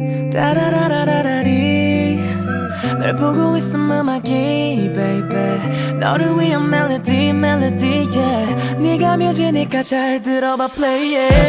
따라라라라리 널 보고 있음 음악이 baby 너를 위한 멜로디 멜로디 yeah 네가 뮤지니까 잘 들어봐 play it